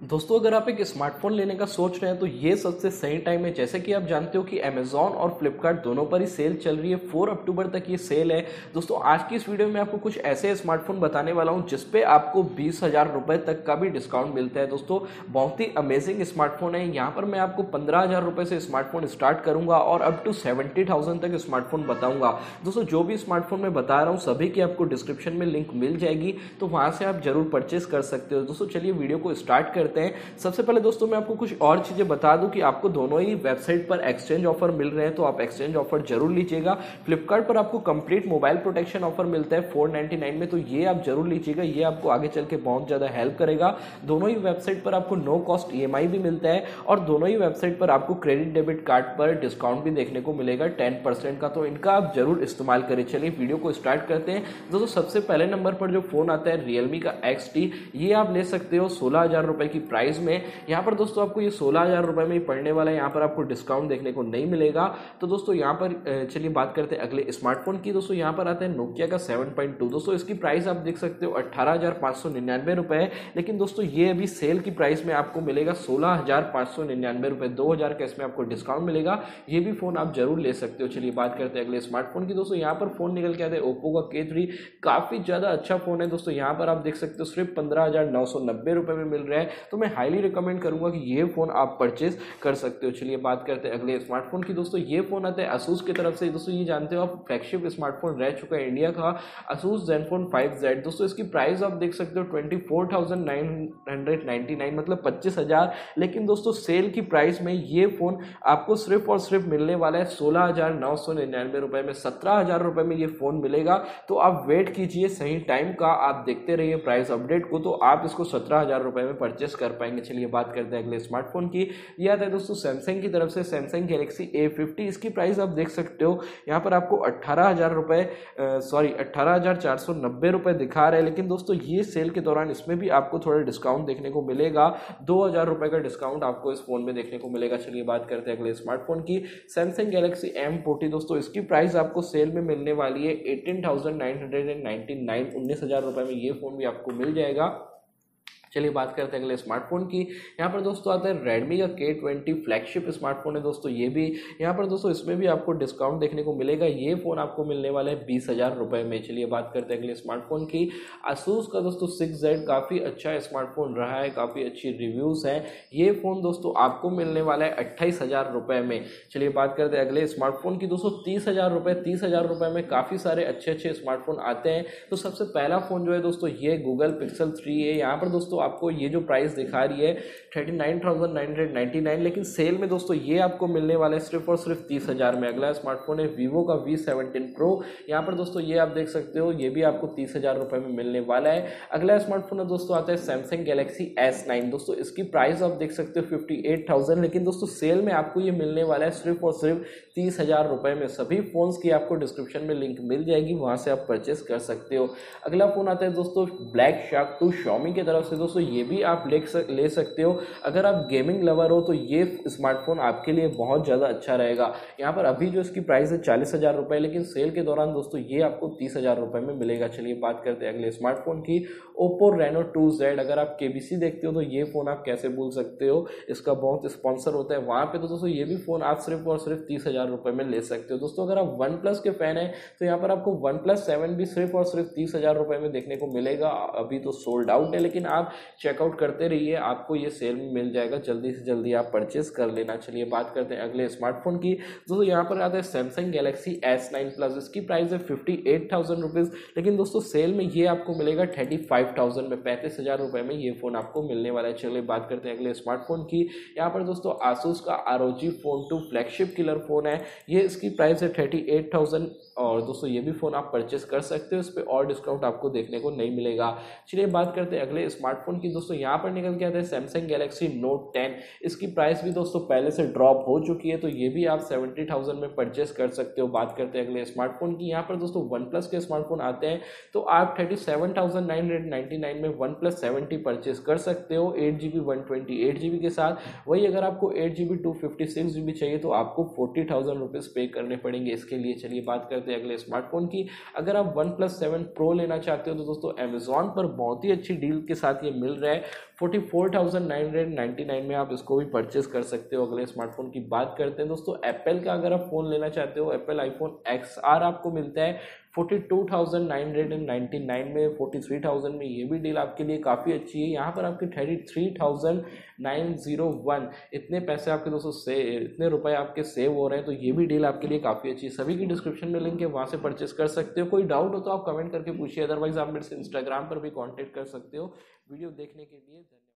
दोस्तों अगर आप एक स्मार्टफोन लेने का सोच रहे हैं तो ये सबसे सही टाइम है। जैसे कि आप जानते हो कि अमेजॉन और फ्लिपकार्ट दोनों पर ही सेल चल रही है। 4 अक्टूबर तक ये सेल है। दोस्तों आज की इस वीडियो में आपको कुछ ऐसे स्मार्टफोन बताने वाला हूं जिसपे आपको 20,000 रुपए तक का भी डिस्काउंट मिलता है। दोस्तों बहुत ही अमेजिंग स्मार्टफोन है। यहाँ पर मैं आपको 15,000 रुपए से स्मार्टफोन स्टार्ट करूंगा और अप टू 70,000 तक स्मार्टफोन बताऊंगा। दोस्तों जो भी स्मार्टफोन मैं बता रहा हूँ सभी की आपको डिस्क्रिप्शन में लिंक मिल जाएगी, तो वहां से आप जरूर परचेस कर सकते हो। दोस्तों चलिए वीडियो को स्टार्ट करते हैं। सबसे पहले दोस्तों मैं आपको कुछ और चीजें बता दूं कि आपको दोनों ही वेबसाइट पर एक्सचेंज ऑफर मिल रहे हैं, तो आप एक्सचेंज ऑफर जरूर लीजिएगा। फ्लिपकार्ट पर आपको कंप्लीट मोबाइल प्रोटेक्शन ऑफर मिलता है 499 में, तो ये आप जरूर लीजिएगा। ये आपको आगे चल के बहुत ज्यादा हेल्प करेगा। दोनों ही वेबसाइट पर आपको नो कॉस्ट ईएमआई भी मिलता है और दोनों ही वेबसाइट पर आपको क्रेडिट डेबिट कार्ड पर डिस्काउंट भी देखने को मिलेगा 10% का, तो इनका आप जरूर इस्तेमाल करें। चलिए वीडियो को स्टार्ट करते हैं। दोस्तों सबसे पहले नंबर पर जो फोन आता है रियलमी का XT, ये आप ले सकते हो 16,000 रुपए की प्राइस में। यहाँ पर दोस्तों आपको ये 16,000 रुपए में ही पड़ने वाला है। यहाँ पर आपको डिस्काउंट देखने को नहीं मिलेगा। तो दोस्तों यहाँ पर चलिए बात करते हैं अगले स्मार्टफोन की। दोस्तों यहाँ पर आता है नोकिया का 7.2। दोस्तों इसकी प्राइस आप देख सकते हो 18,599 रुपए, लेकिन दोस्तों ये अभी सेल की प्राइस में आपको मिलेगा 16,599 रुपए। 2,000 का इसमें आपको डिस्काउंट मिलेगा। ये भी फोन आप जरूर ले सकते हो। चलिए बात करते हैं अगले स्मार्टफोन की। दोस्तों यहाँ पर फोन निकल के आता है ओप्पो का K3। काफी ज्यादा अच्छा फोन है। दोस्तों यहाँ पर आप देख सकते हो सिर्फ 15,990 रुपए में मिल रहा है, तो मैं हाईली रिकमेंड करूंगा कि ये फोन आप परचेज कर सकते हो। चलिए बात करते हैं अगले स्मार्टफोन की। दोस्तों ये फोन आता है Asus की तरफ से। दोस्तों ये जानते हो आप फ्लैगशिप स्मार्टफोन रह चुका है इंडिया का Asus Zenfone 5Z। दोस्तों इसकी प्राइस आप देख सकते हो 24,999, मतलब 25,000, लेकिन दोस्तों सेल की प्राइस में ये फोन आपको सिर्फ और सिर्फ मिलने वाला है 16,999 रुपए में। 17,000 रुपए में ये फोन मिलेगा, तो आप वेट कीजिए सही टाइम का, आप देखते रहिए प्राइस अपडेट को, तो आप इसको 17,000 रुपए में परचेस कर पाएंगे। चलिए बात करते हैं अगले स्मार्टफोन की। ये आता है दोस्तों सैमसंग की तरफ से सैमसंग गैलेक्सी A50। इसकी प्राइस आप देख सकते हो यहाँ पर आपको 18,000 रुपए 18,490 रुपए दिखा रहे हैं, लेकिन दोस्तों ये सेल के दौरान इसमें भी आपको थोड़ा डिस्काउंट देखने को मिलेगा। 2,000 रुपए का डिस्काउंट आपको इस फोन में देखने को मिलेगा। चलिए बात करते हैं अगले स्मार्टफोन की। Samsung Galaxy M40। दोस्तों इसकी प्राइस आपको सेल में मिलने वाली है 18,999, 19,000 रुपए में ये फोन भी आपको मिल जाएगा। चलिए बात करते हैं अगले स्मार्टफोन की। यहाँ पर दोस्तों आता है Redmi का K20 फ्लैगशिप स्मार्टफोन है। दोस्तों ये भी यहाँ पर दोस्तों इसमें भी आपको डिस्काउंट देखने को मिलेगा। ये फोन आपको मिलने वाला है 20,000 रुपए में। चलिए बात करते हैं अगले स्मार्टफोन की। Asus का दोस्तों 6Z काफ़ी अच्छा स्मार्टफोन रहा है, काफ़ी अच्छी रिव्यूज़ हैं। ये फ़ोन दोस्तों आपको मिलने वाला है 28,000 रुपये में। चलिए बात करते हैं अगले स्मार्टफोन की। दोस्तों 30,000 रुपये, 30,000 रुपये में काफ़ी सारे अच्छे अच्छे स्मार्टफोन आते हैं। तो सबसे पहला फ़ोन जो है दोस्तों ये Google Pixel 3 है। यहाँ पर दोस्तों आपको ये जो प्राइस दिखा रही है 39,999, लेकिन सेल में दोस्तों ये आपको मिलने वाला है सिर्फ और सिर्फ 30,000 में। अगला स्मार्टफोन है Vivo का V17 Pro। यहाँ पर दोस्तों ये आप देख सकते हो ये भी आपको 30,000 रुपये में मिलने वाला है। अगला स्मार्टफोन है दोस्तों आता है Samsung Galaxy S9। दोस्तों इसकी प्राइस आप देख सकते हो 58,000, लेकिन दोस्तों सेल में आपको ये मिलने वाला है सिर्फ और सिर्फ 30,000 रुपये में। सभी फोन्स की आपको डिस्क्रिप्शन में लिंक मिल जाएगी, वहाँ से आप परचेस कर सकते हो। अगला फोन आता है दोस्तों Black Shark 2 Xiaomi की तरफ से। दोस्तों ये भी आप ले सकते हो। अगर आप गेमिंग लवर हो तो ये स्मार्टफोन आपके लिए बहुत ज़्यादा अच्छा रहेगा। यहाँ पर अभी जो इसकी प्राइस है 40,000 रुपये, लेकिन सेल के दौरान दोस्तों ये आपको 30,000 रुपये में मिलेगा। चलिए बात करते हैं अगले स्मार्टफोन की। Oppo Reno 2Z। अगर आप KBC देखते हो तो ये फ़ोन आप कैसे भूल सकते हो, इसका बहुत स्पॉन्सर होता है वहाँ पे। तो दोस्तों ये भी फ़ोन आप सिर्फ और सिर्फ 30,000 रुपये में ले सकते हो। दोस्तों अगर आप OnePlus के फ़ैन हैं तो यहाँ पर आपको OnePlus 7 भी सिर्फ और सिर्फ 30,000 रुपये में देखने को मिलेगा। अभी तो सोल्ड आउट है, लेकिन आप चेकआउट करते रहिए, आपको ये सेल में मिल जाएगा। जल्दी से जल्दी आप परचेस कर लेना। चलिए बात करते हैं अगले स्मार्टफोन की। दोस्तों यहाँ पर आता है Samsung Galaxy S9 Plus। इसकी प्राइस है 58,000 रुपीज़, लेकिन दोस्तों सेल में ये आपको मिलेगा 35,000 में। 35,000 रुपये में ये फ़ोन आपको मिलने वाला है। चलिए बात करते हैं अगले स्मार्टफोन की। यहाँ पर दोस्तों Asus का ROG Phone 2 flagship killer phone है। ये इसकी प्राइस है 38,000, और दोस्तों ये भी फ़ोन आप परचेस कर सकते हो। इस पर और डिस्काउंट आपको देखने को नहीं मिलेगा। चलिए बात करते हैं अगले स्मार्टफोन की। दोस्तों यहाँ पर निकल के आता है Samsung Galaxy Note 10। इसकी प्राइस भी दोस्तों पहले से ड्रॉप हो चुकी है, तो ये भी आप 70,000 में परचेस कर सकते हो। बात करते हैं अगले स्मार्टफोन की। यहाँ पर दोस्तों OnePlus के स्मार्टफोन आते हैं, तो आप 37,999 में OnePlus 70 परचेस कर सकते हो 8GB 128GB के साथ। वही अगर आपको 8GB 256GB चाहिए तो आपको 40,000 रुपीज़ पे करने पड़ेंगे इसके लिए। चलिए बात करते हैं अगले स्मार्टफोन की। अगर आप OnePlus 7 Pro लेना चाहते हो तो दोस्तों अमेजॉन पर बहुत ही अच्छी डील के साथ ये मिल रहा है 44,999 में आप इसको भी परचेस कर सकते हो। अगले स्मार्टफोन की बात करते हैं दोस्तों एप्पल का, अगर आप फ़ोन लेना चाहते हो एप्पल आईफोन XR आपको मिलता है 42,999 में, 43,000 में। ये भी डील आपके लिए काफ़ी अच्छी है। यहाँ पर आपकी 33,901 इतने पैसे आपके दोस्तों इतने रुपए आपके सेव हो रहे हैं, तो ये भी डील आपके लिए काफ़ी अच्छी है। सभी की डिस्क्रिप्शन में लिंक है, वहाँ से परचेस कर सकते हो। कोई डाउट हो तो आप कमेंट करके पूछिए, अदरवाइज आप मेरे से इंस्टाग्राम पर भी कॉन्टेक्ट कर सकते हो। वीडियो देखने के लिए धन्यवाद।